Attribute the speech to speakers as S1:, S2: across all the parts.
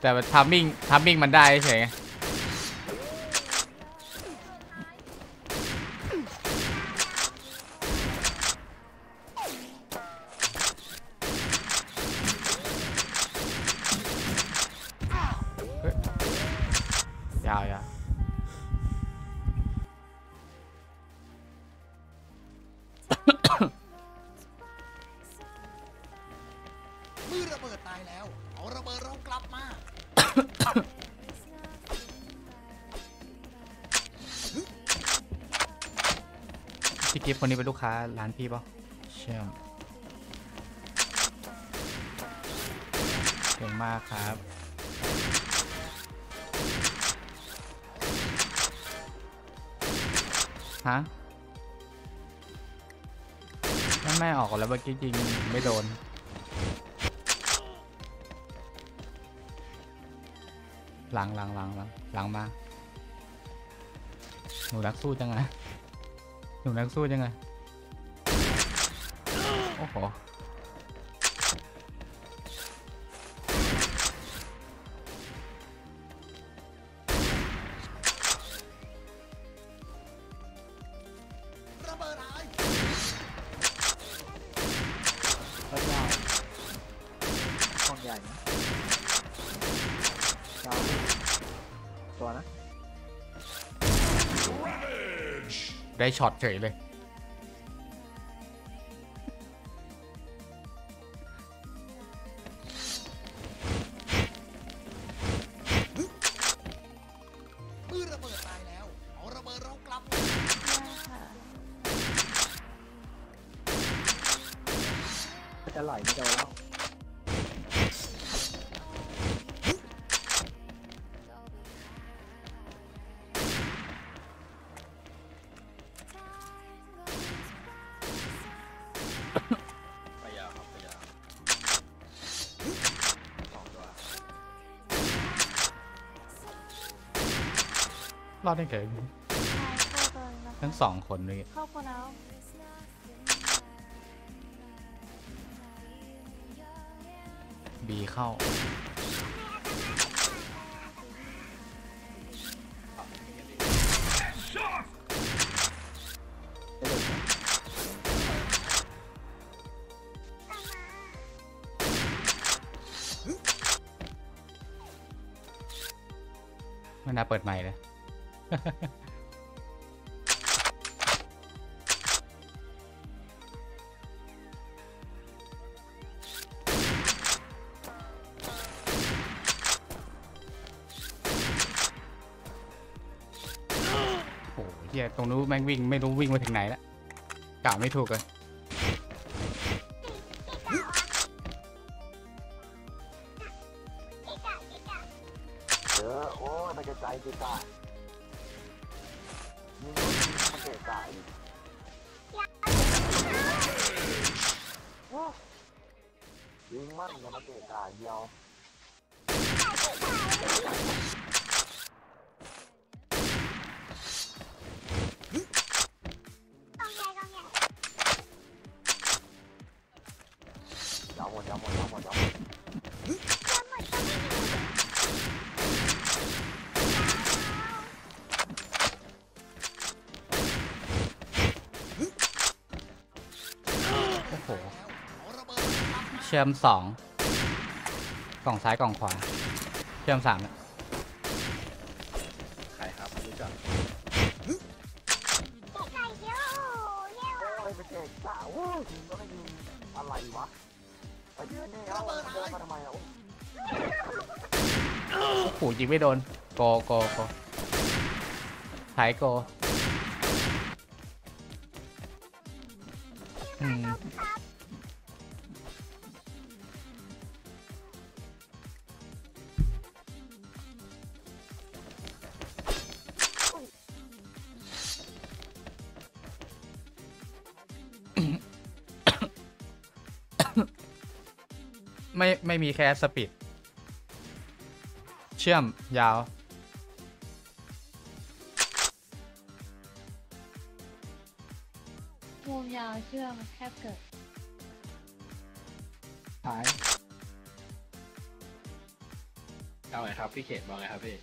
S1: แต่ทัมมิ่งมันได้เฉยยาว
S2: มือระเบิดตายแล้วเอาระเบิดเรากลับมา
S1: พี่กิฟต์คนนี้เป็นลูกค้าร้านพี่ป่ะเชื่อมเก่งมากครับฮะไม่ออกแล้วเมื่อกี้จริงไม่โดนหลังมาหนูนักสู้จังไงโอ้โห
S2: ระเบิดหาย
S3: พระเจ้าห้องใหญ่นะยาวตัวนะ
S1: ได้ช็อตเฉยเลย
S2: มือระเบิดตายแล้วเอาระเบิดเรากลับ
S3: ก็จะไหลไม่โดนแล้ว
S1: รอดได้เกินทั้ง2 คนเลย
S4: เข้าคนแล้ว
S1: บีเข้าไม่น่าเปิดใหม่เลยโอ้เหี้ยตรงนู้นแม่งวิ่งไม่รู้วิ่งมาถึงไหนแล้วกล่าวไม่ถูกเลย
S3: โอ้ยมันจะใจจะตายมันเกิดตายยิงมันอย่ามาเกิดตายเดียวหมด
S1: โอ้โหเชื่อม2กล่องซ้ายกล่องขวาเชื่อม3เนี่ย
S3: ใครครับรู้จักไปเจ๊กสาวก็ไม่ยิงอะไรวะไปเดินนี่เอาเดินมาทำไมอ่ะ
S1: โอ้โหยิงไม่โดนโกท้ายโกไม่มีแค่สปีดเชื่อมยาว
S4: วงยาวเชื่อมแคบเกิด
S3: หาย
S5: เอาไงครับพี่เขตบอกไงครับพี่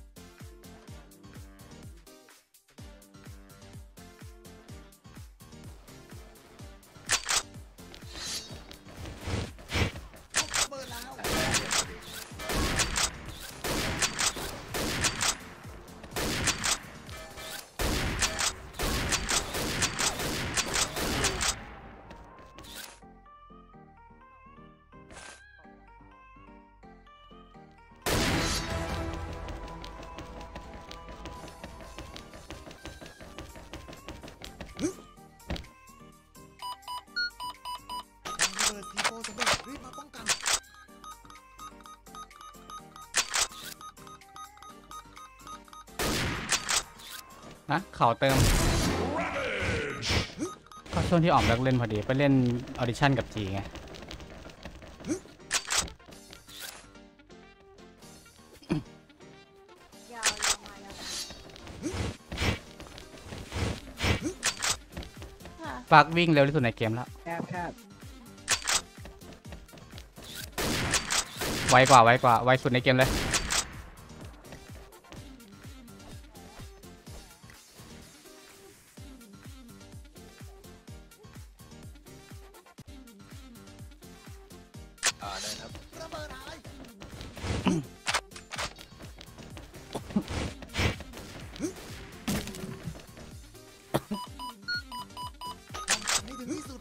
S2: ระเบิดแล้ว ระเบิดซีโฟสำเร็จรีบมาป้องกัน
S1: นะเขาเติมก็ช่วงที่ออกเลิกเล่นพอดีไปเล่นออดิชั่นกับจีไง
S4: ยาวยาวมายาวค่ะ
S1: ฟักวิ่งเร็วที่สุดในเกมแล้ว
S3: แคบแคบ
S1: ไวกว่าไวสุดในเกมเลย
S5: ได้ครับ
S2: ระเบิดหายให้ถึงที่สุด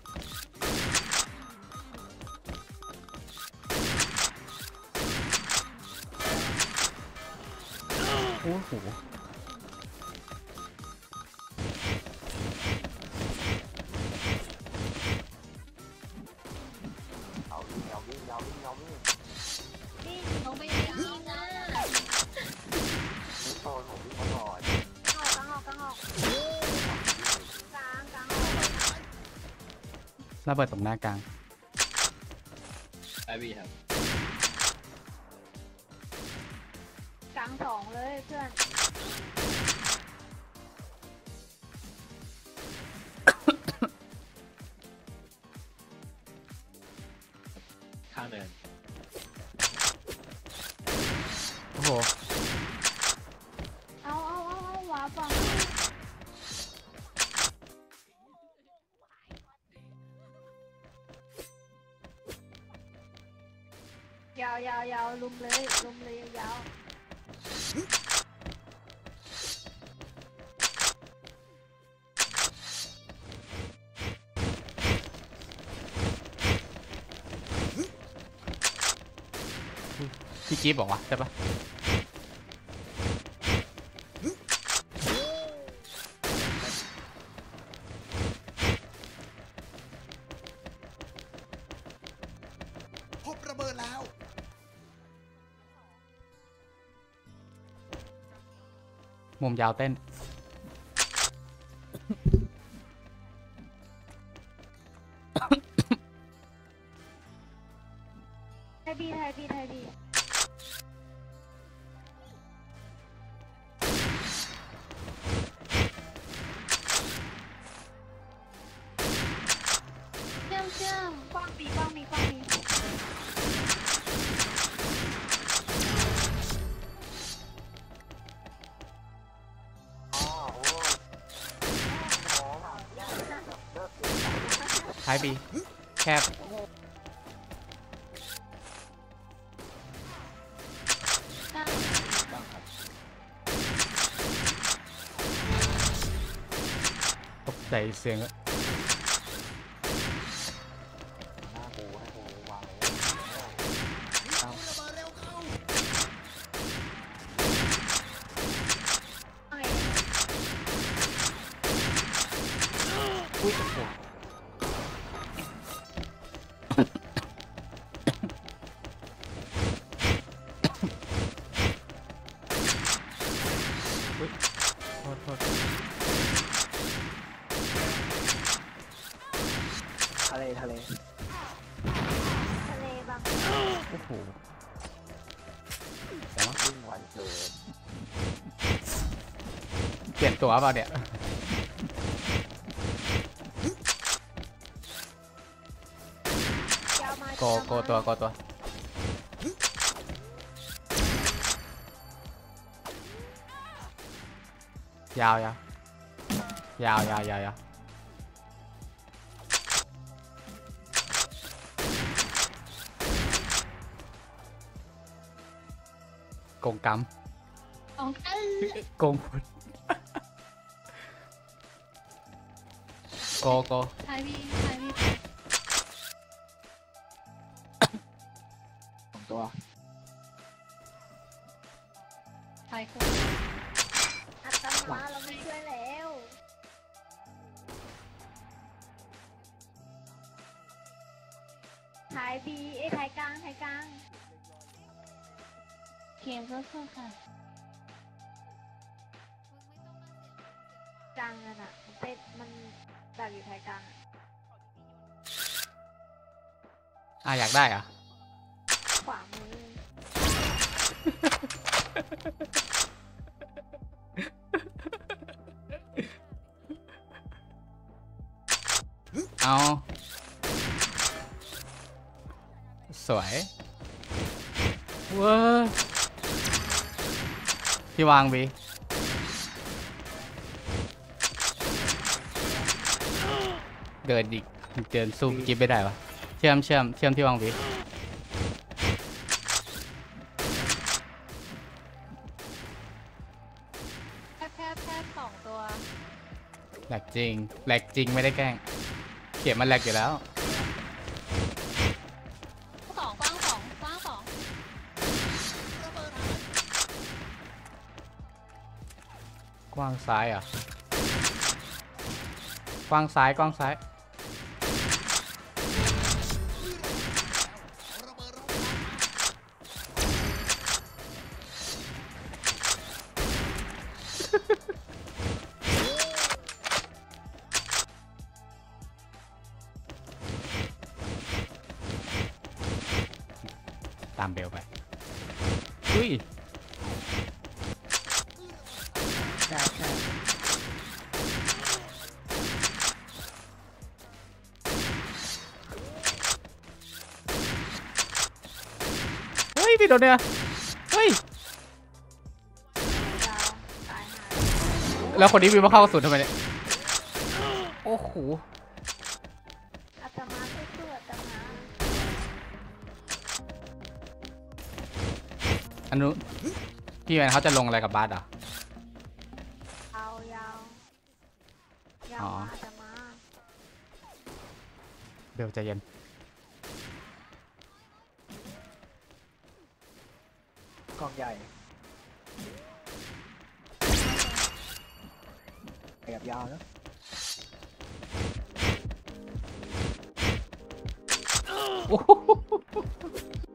S1: โอ้โห
S3: เอาวิ่งเอาวิ่งเอาวิ่งเอาวิ่ง
S4: นี่เขาไม่ได้ยิงนะ
S3: นี่โซนผมวิ่งตลอด
S4: กลางออกกลางออกกลางออก
S1: ระเบิดตรงหน้ากลาง
S5: ได้พี่ครับ
S4: กลางสองเลยเพื่อน
S5: ข้างเดิน
S1: โอ้โห
S4: เอาว้าฟังยาวลุมเลยยาว
S1: พี่จี๊บบอกว่าใช่ปะ
S2: พบระเบิดแล้ว
S1: มุมยาวเต้น
S4: ไทยบีเชื่อมกว้างมี
S3: อ๋อโอ้ยหอมอ่ะเลิกเสียง
S1: ท้ายบีแคบ
S4: กลาง
S5: บ้างครับ
S1: ตกใจเสียงอะ
S3: หน้ากูให้กูวางไว้
S2: รีบเอาระเบิดเร็วเข้า
S4: ไง
S1: อุ้ยโอ้โหอุ๊ยโทษ
S3: ทะเล
S4: ทะเลบาง
S1: โอ้โหเดี๋ยวนะ
S3: วิ่งไวเกิน
S1: เปลี่ยนตัวเปล่าเนี่ย
S4: ยาวมา
S1: โกตัวยาวยาวยาวยาวยาวยาวโกงกรรม
S4: ของกัน
S1: โกงผลโกโก
S4: ไทยพี่
S5: 2 ตัว
S4: ไทยคนอัตมาเราไม่ช่วยแล้วไทยบีไทยกลางเกมก็คือค่ะกลางนั่นอ่ะมันเป็นมันแบบอยู่ไทยกลางอะ
S1: อยากได้เหรอ่ะ
S4: ขวามือ
S1: เอาสวยเว้ยพี่วางบีเดินอีกเดินสู้กิ๊บไม่ได้วะเชื่อมที่วางบี
S4: แค่2 ตัว
S1: แหลกจริงไม่ได้แกล้งเขียนมันแหลกอยู่แล้ว
S4: 2กว้าง2กว้าง2
S2: ระเบิดหาย
S1: กว้างซ้ายเหรอ่ะกว้างซ้าย
S2: เอาระเบิดเรากลับมา
S1: ตามเบลไปอุ้ย
S3: ใช่
S1: เฮ้ยพี่โดนเนี่ยเฮ้ย
S4: ยาวตายหา
S1: แล้วคนนี้วิ่งมาเข้ากระสุนทำไมเนี่ยโอ้โห
S4: อาตมาสู้ๆอาตมา
S1: อันนู้นพี่แมนเขาจะลงอะไรกับบาสเหรอ
S4: ยาว
S1: อ๋อ
S4: อาตมา
S1: เบลใจเย็น
S3: กล่องใหญ่ขยับยาวนะ
S1: โอ้โห